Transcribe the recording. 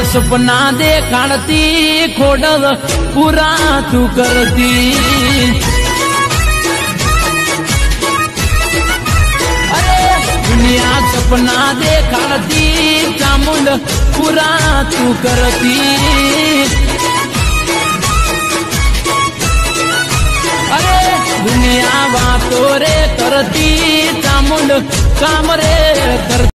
सपना देखाड़ती खोडल पूरा तू करती। अरे दुनिया सपना देखाड़ती चामुंड पूरा तू करती। अरे दुनिया बातों रे करती चामुंड काम रे करती।